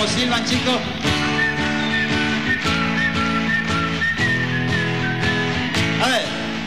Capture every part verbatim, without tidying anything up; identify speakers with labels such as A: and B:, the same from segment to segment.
A: silban, chicos. A ver.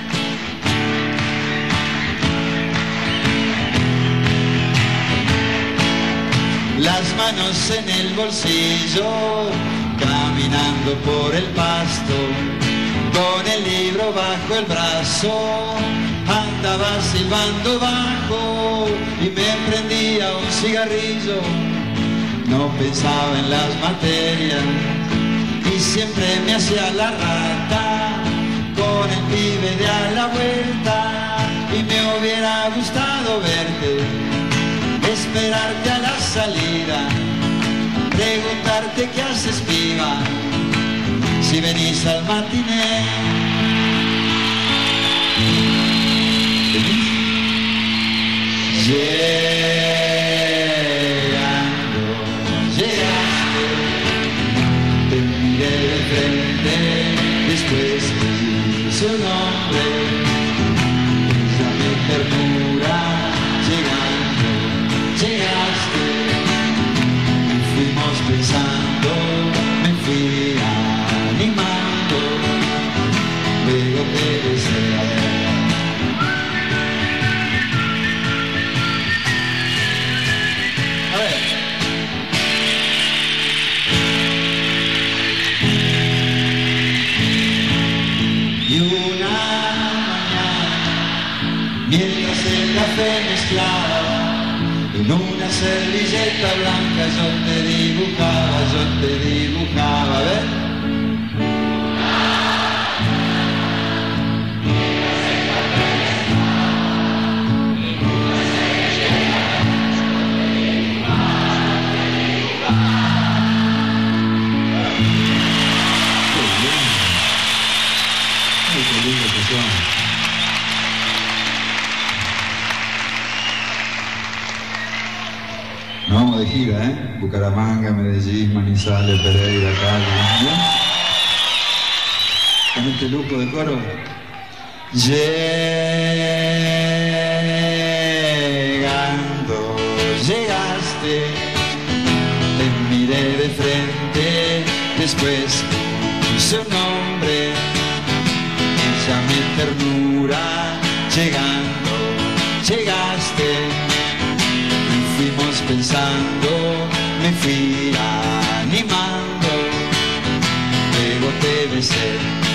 A: Las manos en el bolsillo, caminando por el pasto, con el libro bajo el brazo, andaba silbando bajo y me prendía un cigarrillo. No pensaba en las materias y siempre me hacía la rata con el pibe de a la vuelta, y me hubiera gustado verte, esperarte a la salida, preguntarte qué haces, piba, si venís al matiné. Llegando, llegaste, te miré de frente, después hice un nombre, llame ternura. Llegando, llegaste, fuimos pensando, me fui animando, luego te besé. A ver. Y una mañana, mientras el café mezclaba, en una servilleta blanca yo te dibujaba, yo te dibujaba, a ver. Qué lindo que son. Nos vamos de gira, ¿eh? Bucaramanga, Medellín, Manizales, Pereira, Cali. ¿Bien? Con este lujo de coro. Llegando, llegaste, te miré de frente, después hice un nombre, llamé ternura. Llegando, llegaste, fuimos pensando, me fui animando, luego te besé.